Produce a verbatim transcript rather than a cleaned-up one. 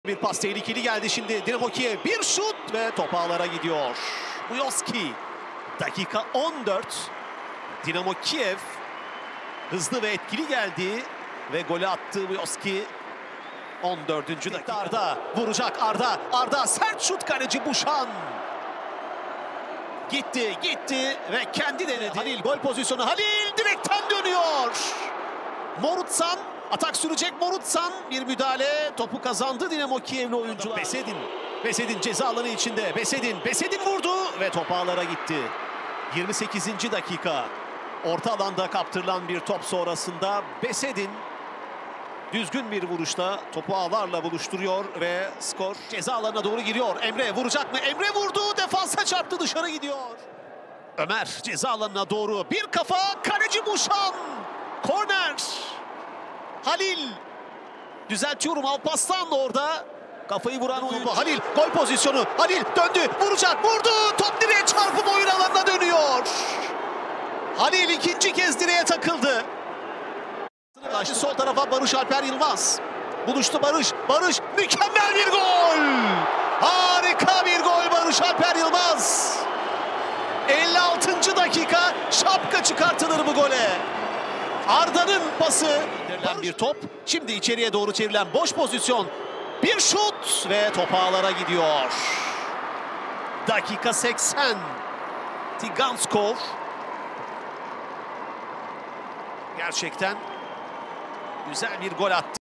Bir pas tehlikeli geldi şimdi. Dinamo Kiev bir şut ve top ağlara gidiyor. Buyoski. Dakika on dört. Dinamo Kiev hızlı ve etkili geldi ve golü attı Buyoski. on dördüncü dakika. Arda vuracak. Arda. Arda sert şut, kaleci Buşan. Gitti, gitti ve kendi denedi. Halil gol pozisyonu. Halil direkten dönüyor. Morutsan. Atak sürecek Morutsan. Bir müdahale. Topu kazandı Dinamo Kiev'li oyuncular. Besedin. Besedin ceza alanı içinde. Besedin. Besedin vurdu ve top ağlara gitti. yirmi sekizinci dakika. Orta alanda kaptırılan bir top sonrasında Besedin düzgün bir vuruşta topu ağlarla buluşturuyor ve skor ceza alanına doğru giriyor. Emre vuracak mı? Emre vurdu. Defansa çarptı, dışarı gidiyor. Ömer ceza alanına doğru. Bir kafa. Kaleci Buşan. Korner. Halil. Düzeltiyorum, Alparslan orada. Kafayı vuran oyuncu. Halil gol pozisyonu. Halil döndü. Vuracak. Vurdu. Top direğe çarpıp oyun alanına dönüyor. Halil ikinci kez direğe takıldı. Kaçtı sol tarafa Barış Alper Yılmaz. Buluştu Barış. Barış mükemmel bir gol. Harika bir gol Barış Alper Yılmaz. elli altıncı dakika şapka çıkartılır bu gole. Arda'nın pası. Bir top. Şimdi içeriye doğru çevrilen boş pozisyon. Bir şut ve top ağlara gidiyor. Dakika seksen. Tiganskov. Gerçekten güzel bir gol attı.